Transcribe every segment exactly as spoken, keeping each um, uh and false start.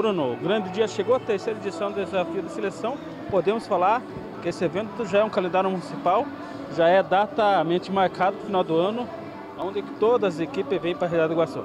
Bruno, o grande dia chegou, a terceira edição do Desafio da Seleção. Podemos falar que esse evento já é um calendário municipal, já é datamente marcado no final do ano, onde todas as equipes vêm para a Real do Iguaçu.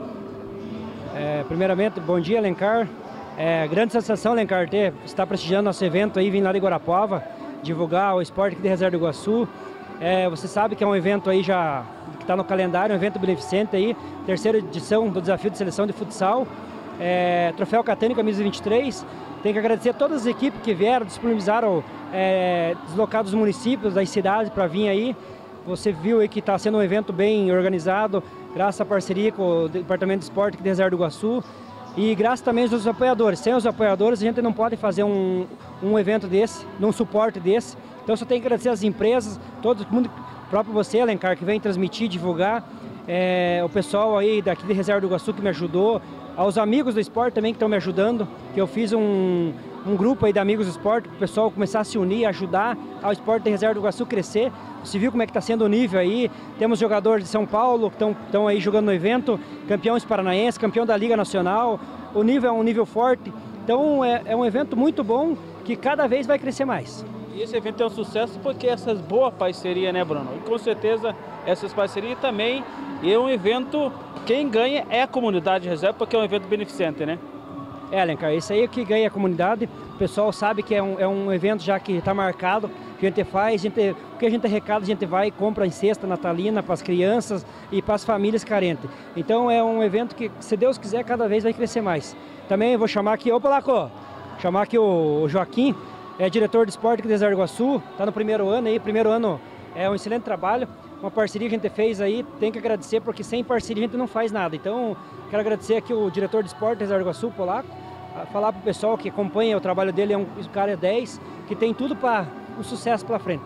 É, primeiramente, bom dia, Alencar. É, grande sensação, Alencar, ter, estar prestigiando nosso evento aí, vindo lá de Guarapuava, divulgar o esporte aqui de Reserva do Iguaçu. É, você sabe que é um evento aí já que está no calendário, um evento beneficente aí, terceira edição do Desafio de Seleção de Futsal, é, Troféu Catani Camisa vinte e três. Tem que agradecer a todas as equipes que vieram, disponibilizaram, é, deslocar dos municípios, das cidades para vir aí. Você viu aí que está sendo um evento bem organizado, graças à parceria com o Departamento de Esporte aqui de Reserva do Iguaçu. E graças também aos apoiadores. Sem os apoiadores a gente não pode fazer um, um evento desse, um suporte desse. Então só tem que agradecer às empresas, todo mundo, próprio você, Alencar, que vem transmitir, divulgar, é, o pessoal aí daqui de Reserva do Iguaçu que me ajudou, aos amigos do esporte também que estão me ajudando, que eu fiz um, um grupo aí de amigos do esporte, para o pessoal começar a se unir, ajudar ao esporte de Reserva do Iguaçu crescer. Você viu como é que está sendo o nível aí, temos jogadores de São Paulo que estão aí jogando no evento, campeões paranaenses, campeão da Liga Nacional, o nível é um nível forte, então é, é um evento muito bom que cada vez vai crescer mais. E esse evento é um sucesso porque essas boas parcerias, né, Bruno? E com certeza essas parcerias também, e é um evento, quem ganha é a comunidade de Reserva, porque é um evento beneficente, né? É, Alencar, isso aí é que ganha a comunidade, o pessoal sabe que é um, é um evento já que está marcado, que a gente faz, a gente, o que a gente arrecada, a gente vai e compra em cesta natalina para as crianças e para as famílias carentes. Então é um evento que, se Deus quiser, cada vez vai crescer mais. Também eu vou chamar aqui, ô Polaco, chamar aqui o, o Joaquim, é diretor de esporte aqui de Reserva do Iguaçu, está no primeiro ano aí, primeiro ano é um excelente trabalho, uma parceria que a gente fez aí, tem que agradecer, porque sem parceria a gente não faz nada. Então, quero agradecer aqui o diretor de esporte de Reserva do Iguaçu, Polaco, falar para o pessoal que acompanha o trabalho dele, é um cara dez, que tem tudo para um sucesso pela frente.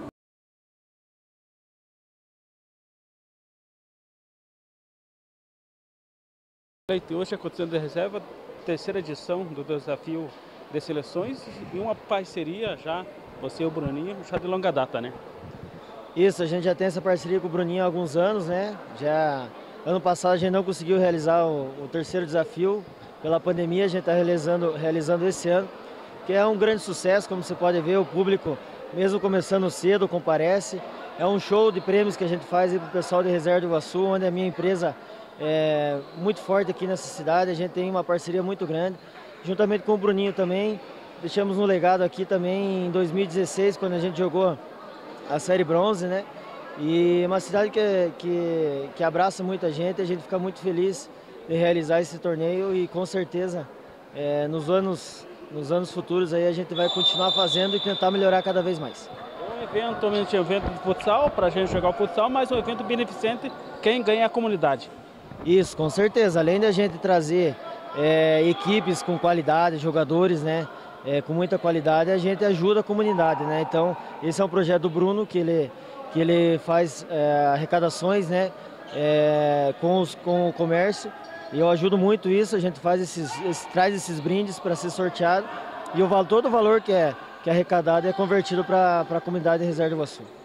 Hoje acontecendo de Reserva, terceira edição do Desafio de Seleções e uma parceria já, você e o Bruninho, já de longa data, né? Isso, a gente já tem essa parceria com o Bruninho há alguns anos, né? Já ano passado a gente não conseguiu realizar o, o terceiro desafio, pela pandemia a gente está realizando, realizando esse ano, que é um grande sucesso, como você pode ver, o público, mesmo começando cedo, comparece. É um show de prêmios que a gente faz para o pessoal de Reserva do Iguaçu, onde a minha empresa é muito forte aqui nessa cidade, a gente tem uma parceria muito grande. Juntamente com o Bruninho também, deixamos um legado aqui também em dois mil e dezesseis, quando a gente jogou a Série Bronze, né? E uma cidade que, que, que abraça muita gente, a gente fica muito feliz de realizar esse torneio e com certeza é, nos, anos, nos anos futuros aí a gente vai continuar fazendo e tentar melhorar cada vez mais. Um evento, um evento de futsal, para a gente jogar o futsal, mas um evento beneficente, quem ganha é a comunidade. Isso, com certeza. Além da gente trazer é, equipes com qualidade, jogadores, né, é, com muita qualidade, a gente ajuda a comunidade, né? Então, esse é um projeto do Bruno, que ele, que ele faz é, arrecadações, né, é, com, os, com o comércio, e eu ajudo muito isso, a gente faz esses, esse, traz esses brindes para ser sorteado, e o, todo o valor que é, que é arrecadado é convertido para a comunidade de Reserva do Iguaçu.